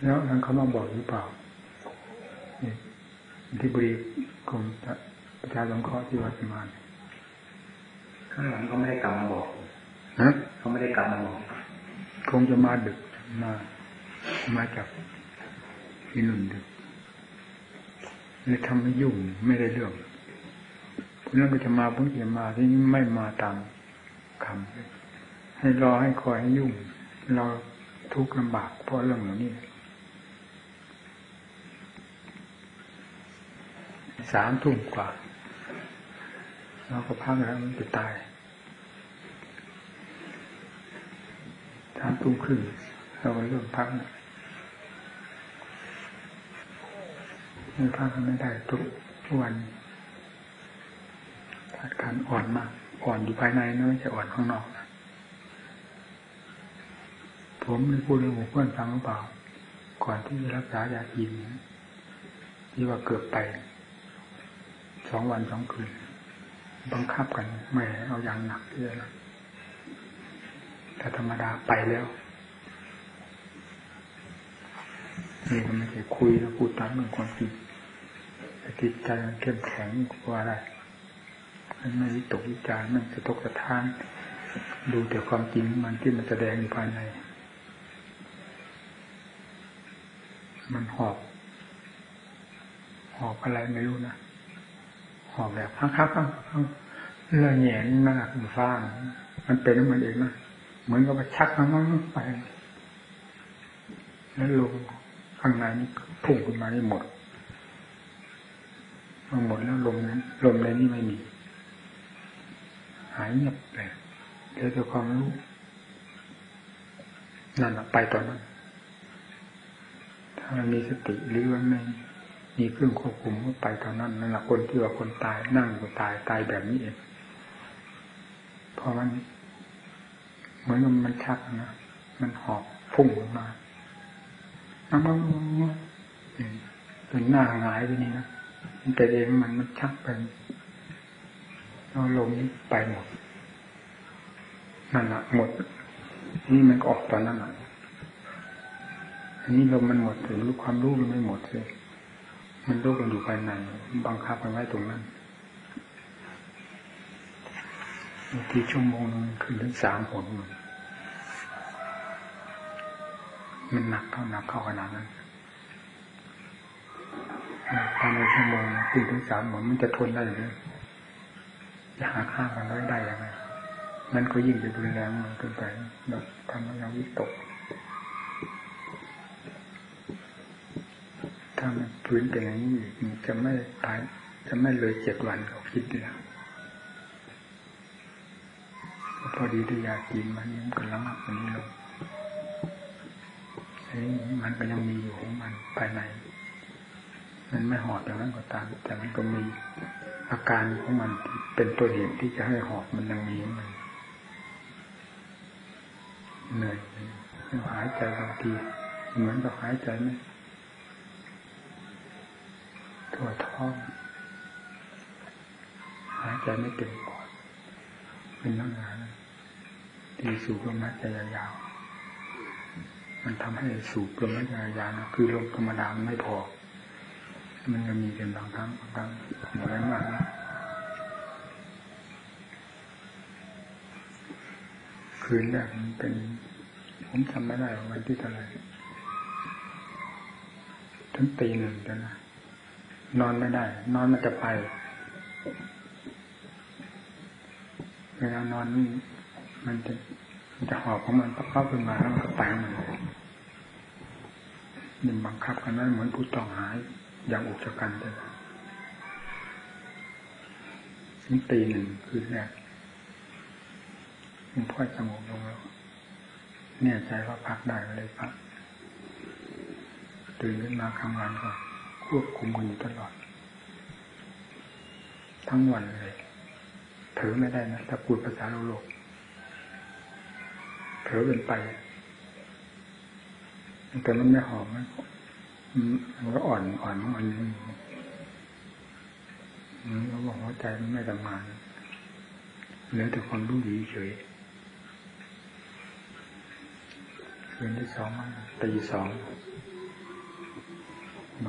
แล้วนั้นเขามาบอกหรือเปล่าที่บริกรมประชาสงเคราะห์ที่วัดมาข้างหลังเขาไม่ได้กลับมาบอกเขาไม่ได้กลับมาบอกคงจะมาดึกมาจากที่นุ่นดึกเลยทำให้ยุ่งไม่ได้เรื่องเพราะนั้นก็จะมาเพิ่งจะมาที่ไม่มาตามคำให้รอให้คอยให้ยุ่งเราทุกข์ลำบากเพราะเรื่องเหล่านี้3 ทุ่มกว่าเราก็พักแล้วมันจะตาย3 ทุ่มครึ่งเราก็เริ่มพักไม่พักไม่ได้ทุกวันธาตุขันธ์อ่อนมากอ่อนอยู่ภายในนะไม่ใช่อ่อนข้างนอกนะผมได้พูดให้หมู่เพื่อนฟังหรือเปล่าก่อนที่จะรักษายาจีนที่ว่าเกือบไป2 วัน 2 คืนบังคับกันไม่เอาอย่างหนักเลยนะถ้าธรรมดาไปแล้วนี่มันไม่ใช่คุยแล้วพูดตามเรื่องความจริงจิตใจมันเข้มแข็งกว่าอะไรมันไม่วิตกวิจารณ์มันสะทกสะท้านดูแต่ความจริงมันที่มันแสดงอยู่ภายในมันหอบอะไรไม่รู้นะหอบแบบคักๆเลยแหงมากมันฟ้างมันเป็นมันเองนะเหมือนกับว่าชักมันไปแล้วลงข้างในนี่พุ่งขึ้นมาได้หมดแล้วลมในนี้ไม่มีหายเงียบเลยเหลือแต่ความรู้นั่นแหละไปตอนนั้นถ้ามันมีสติหรือว่าไม่มีเครื่องควบคุมก็ไปตอนนั้นนั่นแหละคนที่ว่าคนตายนั่งก็ตายแบบนี้เองเพราะมันเหมือนมันชักนะมันหอบพุ่งออกมาเป็นหน้าหงายไปนี่นะมันแต่เองมันชักไปเอาลมนี้ไปหมดนั่นแหละหมดนี่มันออกตอนนั้นอ่ะอันนี้ลมมันหมดถึงรู้ความรู้มันไม่หมดเลยมันรู้กันอยู่ภายในบังคับมันไว้ตรงนั้นบางทีชั่วโมงนึงขึ้นถึง3 หนมันหนักเข้าขนาดนั้นภายในชั่วโมงขึ้นถึง3 หนมันจะทนได้หรือจะหาค่ากันได้ยังไงมันก็ยิ่งจะรุนแรงมันเกินไปแล้วทำให้เราวิตกถ้ามันพื้นเป็นอย่างนี้จะไม่ตายจะไม่เลย7 วันเขาคิดแล้วพอดีที่ยากินมันยังกำลังอันนี้ลงมันก็ยังมีอยู่ของมันภายในมันไม่หอบอย่างนั้นก็ตามแต่มันก็มีอาการของมันเป็นตัวเหตุที่จะให้หอบมันยังมีมันเหนื่อยหายใจบางทีเหมือนกับหายใจไม่ทั่วท้องหายใจไม่เต็มปอดเป็นลักษณะที่สูบลมหายใจยาวๆมันทำให้สูบลมหายใจยาวนะคือลมธรรมดามันไม่พอมันก็มีเป็นบางครั้งน้อยมากคืนแรกมันเป็นผมจำไม่ได้วันที่เท่าไหร่ถึงตี 1แล้วนะนอนไม่ได้นอนมันจะไปเวลานอนมันจะหอบของมันเข้าขึ้นมาแล้วมันก็ไปมันนี่บังคับกันนั้นเหมือนผู้ต้องหาอย่างอุกชะกันเลยถึงตี 1คืนแรกมันพ่อยสงบลงแล้วเนี่ยใจว่าพักได้เลยพักตื่นขึ้นมากลางวันก็ควบคุมกันอยู่ตลอดทั้งวันเลยเผลอไม่ได้นะถ้าพูดภาษาโลกเผลอเป็นไปแต่มันไม่หอมมันก็อ่อนของมันเราบอกหัวใจมันไม่ทำงานเหลือแต่ความรู้ดีเฉยคืนที่ 2 ตี 2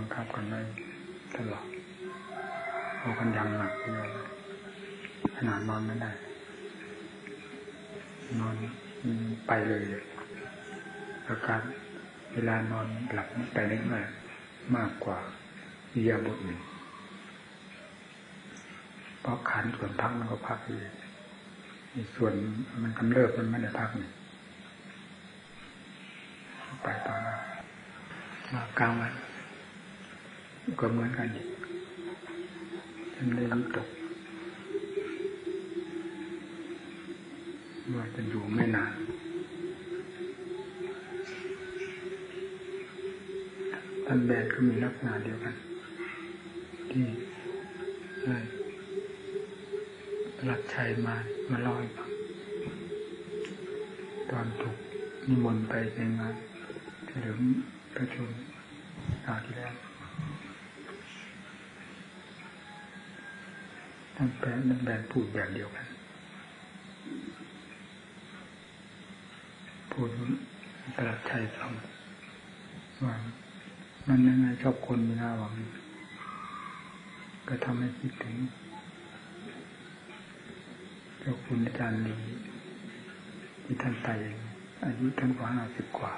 งคับกันได้ตลอดเอากันยังหนักเลยขนาดนอนไม่ได้นอนไปเลยอาการเวลานอนหลับไปได้มากกว่าอิริยาบถอื่นเพราะขันส่วนพักมันก็พักเลยส่วนมันกำเริบมันไม่ได้พักนี่ไปต่อมากลางวันก็เหมือนกันฉันได้วิตกว่าจะอยู่ไม่นานท่านแบนก็มีลักษณะเดียวกันที่หลักชัยมาเล่าให้ฟังตอนถูกนิมนต์ไปในงานเฉลิมพระชนม์ที่แล้วท่านแบนพูดแบบเดียวกันพูดตรัสชัยฟังว่ามันยังไงชอบคนมีหน้าหวังก็ทำให้คิดถึงเจ้าคุณอาจารย์ดีที่ท่านไปอายุท่านกว่า50 กว่า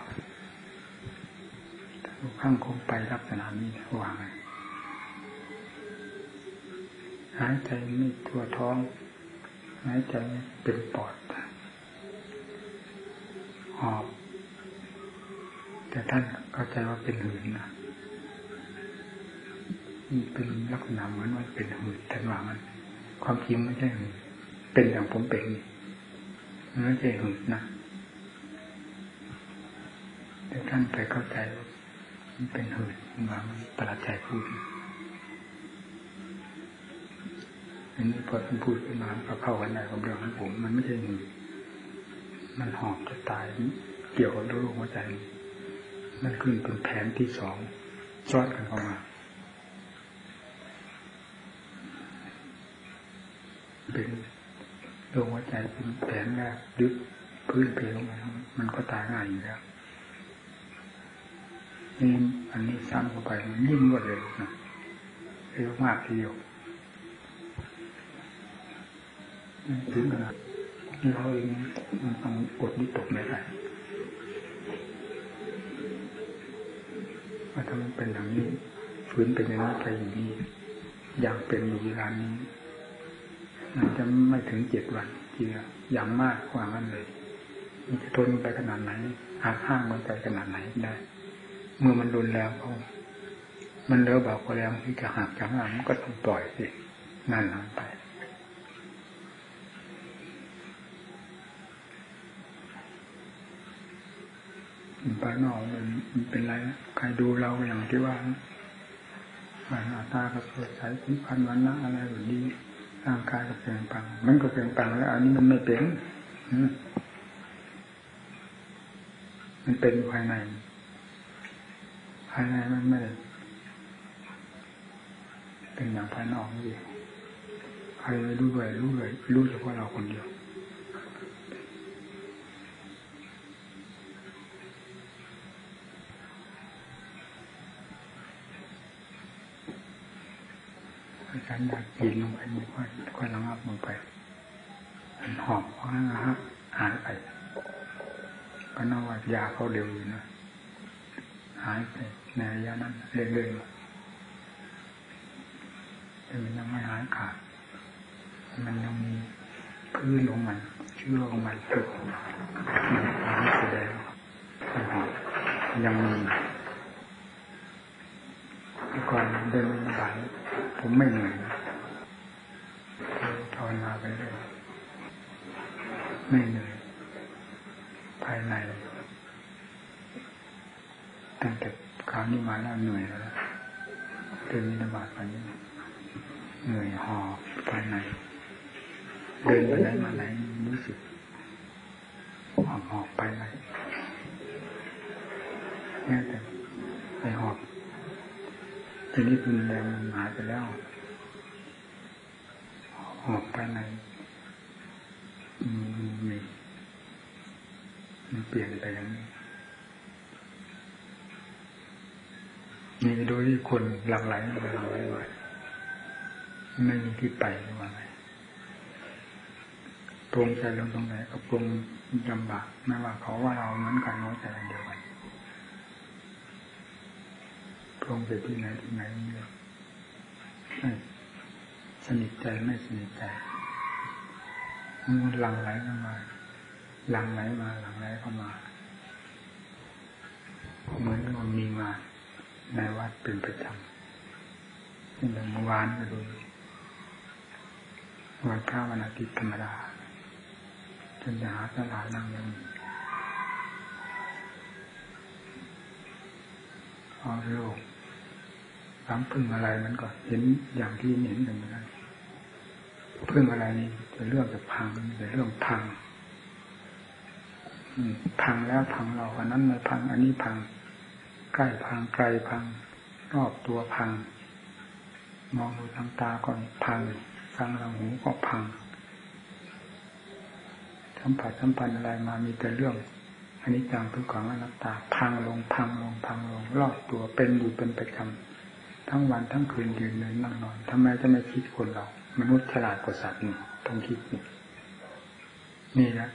ทุกครั้งคงไปลักษณะนี้วางหายใจไม่ทั่วท้องหายใจเป็นปอดหอบแต่ท่านเข้าใจว่าเป็นหืดนะนี่เป็นลักษณะเหมือนว่าเป็นหืดท่านว่ามันความจริงไม่ใช่หืดเป็นอย่างผมเป็นไม่ใช่หืดนะแต่ท่านไปเข้าใจว่ามันเป็นหืดว่ามันประหลาดใจพูดอันนี้พอท่านพูดขึ้นมาก็เข้ากันได้กับเรื่องของผมมันไม่ใช่หืดมันหอบจะตายเกี่ยวกับโรคหัวใจมันขึ้นเป็นแผนที่2ซ้อนกันเข้ามาเป็นโรคหัวใจเป็นแผนแรกลึกพื้นเพลงมามันก็ตายง่ายอยู่แล้วนี่อันนี้ซ้ำเข้าไปมันยิ่งรวดเร็วนะเร็วมากทีเดียวถึงขนาดที่เขาเองมันต้องกดวิตกไม่ได้ว่าถ้ามันเป็นอย่างนี้ฝืนเป็นอย่างนี้ไปอย่างนี้อย่างเป็นอยู่เวลานี้มันจะไม่ถึง7 วันทีเดียวอย่างมากกว่านั้นเลยมันจะทนไปขนาดไหนหักห้างมันไปขนาดไหนได้เมื่อมันรุนแรงเขามันเลิกเบาก็แรงที่จะหักจะห้างมันก็ต้องปล่อยสินั่นหลังไปภายนอกมันเป็นไรนะใครดูเราอย่างที่ว่าหน้าตาก็สวยใสผิวพรรณวันนะอะไรแบบนี้ร่างกายก็เปลี่ยนแปลงมันก็เปลี่ยนแปลงแล้วอันนี้มันไม่เป็นมันเป็นภายในมันไม่ได้เป็นอย่างภายนอกนี่ใครไม่รู้เลยรู้เฉพาะเราคนเดียวฉันอยากกินลงไปมันค่อยระงับลงไปมันหอบเพราะหายไปก็น่าว่ายาเขาเร็วอยู่นะหายไปในระยะนั้นเรื่อยๆแต่มันยังไม่หายขาดมันยังมีพื้นของมันเชื่อของมันจุดมันแสดงมันหอบยังมีก่อนเดินในบ้านผมไม่เหนื่อยภาวนาไปเรื่อยไม่เหนื่อยภายในตั้งแต่คราวนี้มาแล้วเหนื่อยแล้วเดินในบ้านไปเหนื่อยหอบภายในเดินไปไหนมาไหนรู้สึกหอบภายในแม้แต่ไปหอบทีนี้รุนแรงมันหายไปแล้วหอบภายในมันเปลี่ยนไปอย่างนี้นี่โดยคนหลั่งไหลมาไม่มีที่ไปว่าไงตรงใจลงตรงไหนก็ปรุงลำบากไม่ว่าเขาว่าเราเหมือนกันน้อยใจเดียวกันตรงไปที่ไหนเนี่ยไม่สนิทใจไม่สนิทใจมันหลั่งไหลเข้ามาหลั่งไหลมาหลั่งไหลเข้ามาเหมือนมันมีมาในวัดเป็นประจำเช่นเมื่อวานก็ดูวันพระวันอาทิตย์ธรรมดาจนจะหาตลาดนั่งยังมีเอาโลกถามพึ่งอะไรมันก็เห็นอย่างที่เห็นกันเหมือนกันพึ่งอะไรนี่จะเรื่องจะพังจะเรื่องพังพังแล้วพังเราอันนั้นไม่พังอันนี้พังใกล้พังไกลพังรอบตัวพังมองดูทางตาก็พังฟังทางหูก็พังสัมผัสสัมพันธ์อะไรมามีแต่เรื่องอันนี้จังทุกขังอนัตตาพังลงพังลงพังลงรอบตัวเป็นอยู่เป็นประจำทั้งวันทั้งคืนยืนเดินนั่งนอนทำไมจะไม่คิดคนเรามนุษย์ฉลาดกว่าสัตว์นี่ต้องคิดนี่นะ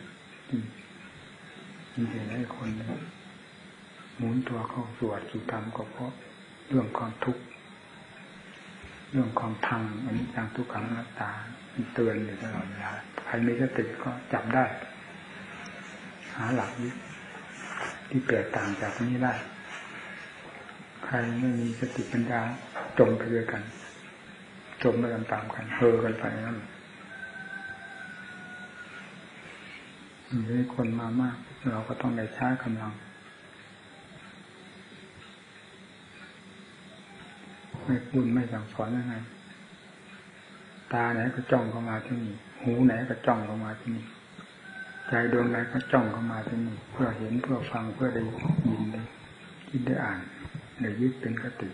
มีแต่ให้คนหมุนตัวเข้าสู่อัตสู่ธรรมก็เพราะเรื่องความทุกข์เรื่องความพังอันนี้จังทุกขังอนัตตาเตือนอยู่ตลอดเวลาใครมีสติก็จับได้หาหลักที่แตกต่างจากนี้ได้ใครไม่มีสติปัญญาจมไปด้วยกันจมไปตามๆกันเฮอกันไปนั่นมีคนมามากเราก็ต้องได้ใช้กำลังไม่พูดไม่สั่งสอนยังไงตาไหนก็จ้องเข้ามาที่นี่หูไหนก็จ้องเข้ามาที่นี่ใจดวงไหนก็จ้องเข้ามาที่นี่เพื่อเห็นเพื่อฟังเพื่อได้ยินได้คิดได้อ่านได้ยึดเป็นคติ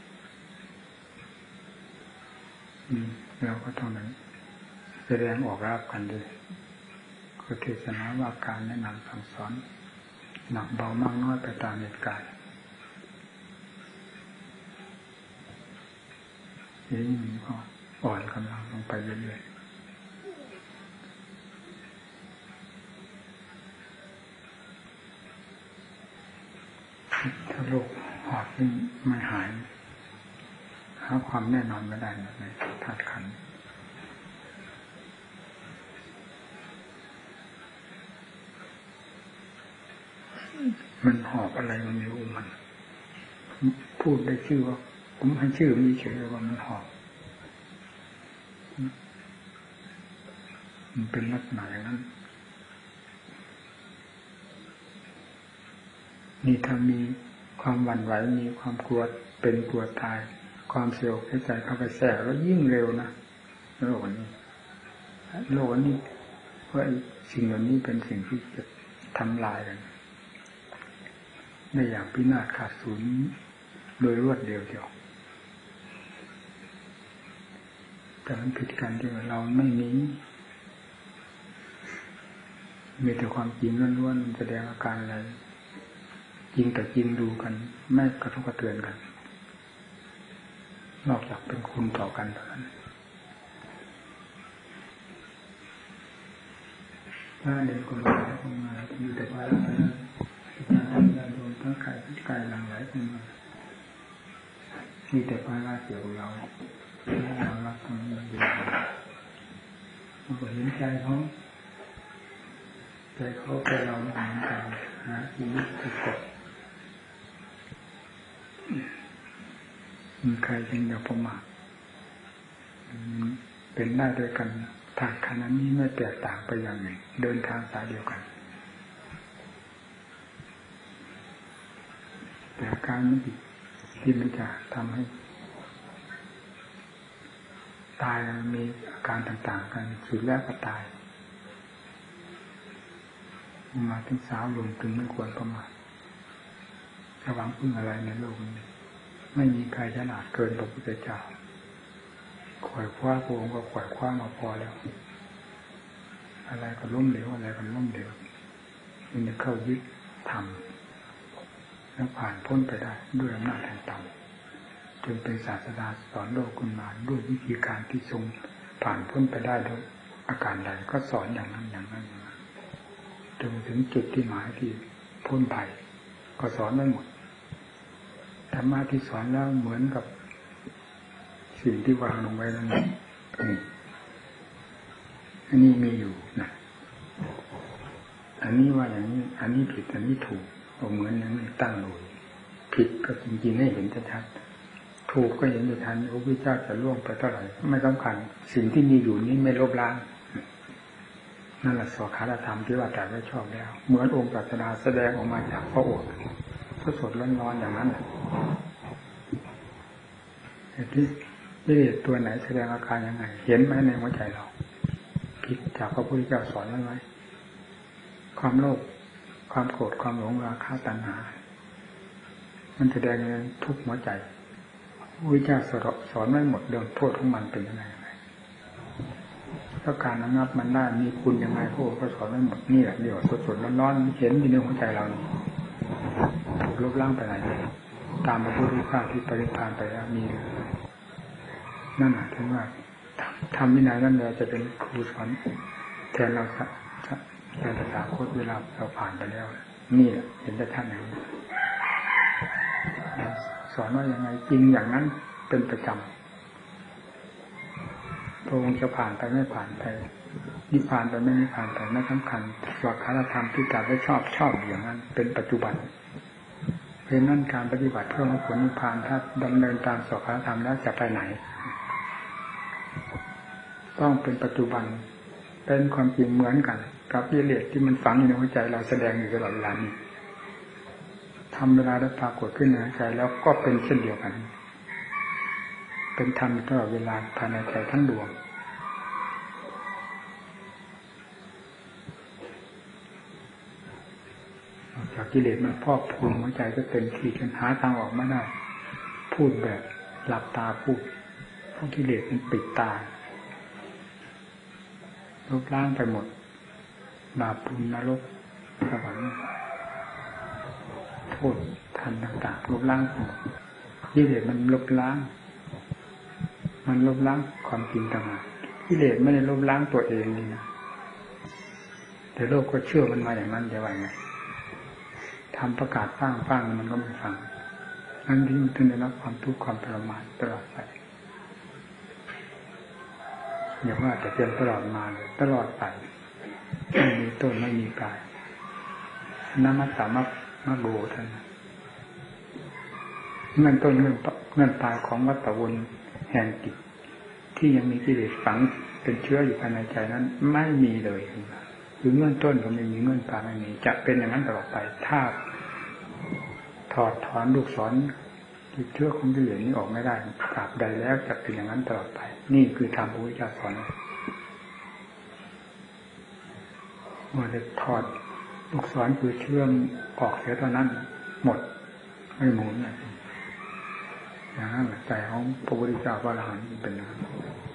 เราก็ต้องนั้นแสดงออกรับกันด้วยคือเทศนาว่าการแนะนำสั่งสอนหนักเบามากน้อยไปตามเหตุการณ์นี่มันก็อ่อนกำลังลงไปเรื่อยๆถ้าโรคหอบนี่ไม่หายหาความแน่นอนไม่ได้ในธาตุขันธ์มันหอบอะไรมันไม่รู้มันพูดได้ชื่อว่าผมให้ชื่อมีเฉยว่ามันหอบมันเป็นลักษณะอย่างนั้นนี่ถ้ามีความหวั่นไหวมีความกลัวเป็นกลัวตายความเสียอกเสียใจเข้าไปแทรกแล้วยิ่งเร็วนะโลกนี้เพราะสิ่งเหล่านี้เป็นสิ่งที่จะทำลายกันในอย่างพินาศขาดศูนย์โดยรวดเดียวแต่มันผิดกันที่เราไม่มีแต่ความจริงล้วนๆมันแสดงอาการอะไรจริงแต่จริงดูกันไม่กระทบกระเทือนกันนอกจากเป็นคุณต่อกันเท่านั้นถ้าเด็กคนไหนเข้ามามีแต่ว่าการโดนทั้งไข่ทั้งไก่หลั่งไหลเข้ามามีแต่ภาระเกี่ยวกับเรารักตรงนี้อยู่มันก็เห็นใจเขาใจเราไม่เหมือนกันหาชีวิตที่กดมีใครจึงอย่าประมาทเป็นได้ด้วยกันทางขณะนี้ไม่แตกต่างไปอย่างหนึ่งเดินทางสายเดียวกันแต่อาการไม่ดีที่มันจะทำให้ตายมีอาการต่างๆกันสุดแล้วก็ตายมาถึงสาวลงถึงไม่ควรประมาทระวังพึ่งอะไรในโลกนี้ไม่มีใครฉลาดเกินพระพุทธเจ้าขวายคว้าพระองค์ก็ขวายคว้ามาพอแล้วอะไรก็ล้มเหลวอะไรก็ล้มเหลวมันจะเข้ายึดธรรมแล้วผ่านพ้นไปได้ด้วยอำนาจแห่งธรรมเป็นศาสดาสอนโลกคุณมาด้วยวิธีการที่ทรงผ่านพ้นไปได้โดยอาการใดก็สอนอย่างนั้นจนถึงจุดที่หมายที่พ้นภัยก็สอนไม่หมดธรรมะที่สอนแล้วเหมือนกับสิ่งที่วางลงไว้นั่นอันนี้มีอยู่นะอันนี้ว่าอย่างนี้อันนี้ผิดอันนี้ถูกเหมือนอย่างนี้ตั้งอยู่ผิดก็จริงๆให้เห็นชัดๆถูกก็เห็นอยู่ทันพระพุทธเจ้าจะล่วงไปเท่าไหร่ไม่สำคัญสิ่งที่มีอยู่นี้ไม่ลบล้างนั่นแหละสวขาธรรมที่ว่าแต่ไม่ชอบแล้วเหมือนองค์ปรารถนาแสดงออกมาจากพระโอษฐ์สดๆร้อนๆอย่างนั้นแหละที่ตัวไหนแสดงอาการยังไงเห็นไหมในหัวใจเราผิดจากพระพุทธเจ้าสอนไว้ไหมความโลภความโกรธความหลงราคะตัณหามันแสดงในทุกหัวใจพระพุทธเจ้าสอนไม่หมดเรื่องโทษของมันเป็นยังไงแล้วการระงับมันได้มีคุณยังไงพระองค์ก็สอนไม่หมดนี่แหละเดี๋ยวสดๆร้อนๆเห็นอยู่ในหัวใจเรานี่ลบล้างไปไหนตามพระพุทธเจ้าที่ปรินิพพานไปแล้วมีนั่นหมายถึงว่าทำวินัยนั่นเราจะเป็นครูสอนแทนเราแทนตถาคตเวลาเราผ่านไปแล้วนี่แหละเห็นได้ท่านอย่างนี้สอนว่ายังไงจริงอย่างนั้นเป็นประจำพระองค์จะผ่านไปไม่ผ่านไปนิพพานไปไม่นิพพานไปไม่สำคัญสวดคาถาธรรมที่จับได้ชอบอย่างนั้นเป็นปัจจุบันเพราะนั้นการปฏิบัติเพื่อมรรคผลนิพพานถ้าดำเนินตามสวดคาถาธรรมแล้วจะไปไหนต้องเป็นปัจจุบันเป็นความจริงเหมือนกันกับกิเลสที่มันฝังอยู่ในหัวใจเราแสดงอยู่ตลอดเวลานี้ทำเวลาได้ปรากฏขึ้นในใจแล้วก็เป็นเช่นเดียวกันเป็นธรรมตลอดเวลาภายในใจทั้งดวงจากกิเลสมันพอกพูนหัวใจก็เต็มที่จนหาทางออกไม่ได้พูดแบบหลับตาพูดเพราะกิเลสมันปิดตาลบล้างไปหมดบาปบุญนรกสวรรค์โทษทันต่างๆลบล้างหมดกิเลสมันลบล้างมันลบล้างความจริงต่างหากกิเลสไม่ได้ลบล้างตัวเองนี่นะแต่โลกก็เชื่อมันมาอย่างนั้นจะว่าไงทำประกาศฟังมันก็ไม่ฟังนั่นที่มันถึงได้รับความทุกข์ความทรมานตลอดไปอย่าว่าแต่เพียงตลอดมาเลยตลอดไปไม่มีต้นไม่มีปลายน้ำมัตตามะโกท่านเงินต้นเงินปลายของวัฏวนแห่งจิตที่ยังมีกิเลสฝังเป็นเชื้ออยู่ภายในใจนั้นไม่มีเลยหรือเงื่อนต้นก็ไม่มีเงื่อนปลายไม่มีจะเป็นอย่างนั้นตลอดไปถ้าถอดถอนลูกศรเชื้อของกิเลสนี้ออกไม่ได้ตราบใดแล้วจะเป็นอย่างนั้นตลอดไปนี่คือธรรมพระพุทธเจ้าสอนเมื่อได้ถอดลูกศรคือเชื่อมออกเสียเท่านั้นหมดไม่หมุนอย่างนั้นใจของพระพุทธเจ้าพระอรหันต์เป็นอย่างนั้น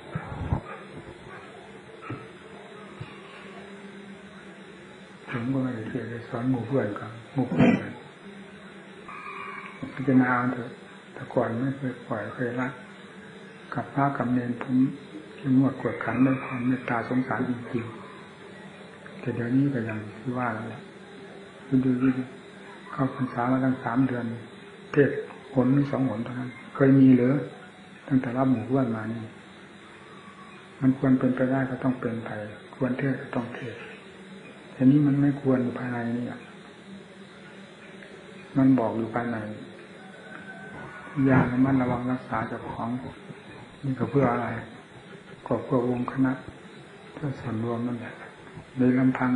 ผมก็ไม่ได้เชื่อสอนหมู่เพื่อนกันหมู่เพื่อนกันพิจารณาเถอะแต่ก่อนไม่เคยปล่อยเคยละกับพระกับเนรผมงวดกวดขันด้วยความเมตตาสงสารจริงๆแต่เดี๋ยวนี้ก็ยังที่ว่าแล้วแหละดูเข้าพรรษามาตั้ง3 เดือนเทศหน2 หนเท่านั้นเคยมีหรือตั้งแต่รับหมู่เพื่อนมานี่มันควรเป็นไปได้ก็ต้องเป็นไปควรเทศก็ต้องเทศแต่นี้มันไม่ควรอยู่ภายในนี่มันบอกอยู่ภายในอย่างมันระวังรักษาเจ้าของนี่ก็เพื่ออะไรก็เพื่อวงคณะเพื่อส่วนรวมนั่นแหละโดยลำพัง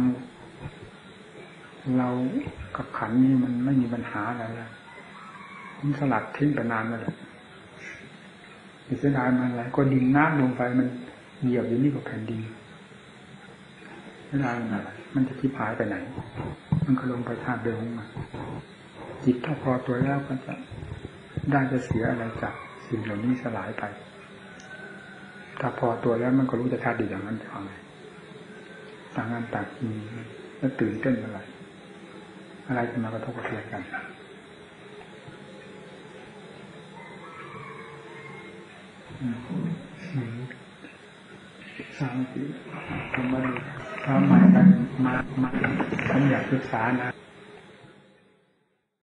เรากับขันนี้มันไม่มีปัญหาอะไรแล้วผมสลัดทิ้งไปนานแล้วแหละเสียดายมันอะไรก็ดิ่งน้ำลงไปมันเหยียบอยู่นี่กับแผ่นดินเสียดายมันอะไรมันจะชิบหายไปไหนมันก็ลงไปธาตุเดิมของมันจิตถ้าพอตัวแล้วก็จะเสียอะไรจากสิ่งเหล่านี้สลายไปถ้าพอตัวแล้วมันก็รู้จะธาตุดีอย่างนั้นจะเอาไงต่างงานต่างทีแล้วตื่นเต้นอะไรจะมากระทบกระเทือนกันสามปีทำมาดูทำใหม่กันมาฉันอยากศึกษานะ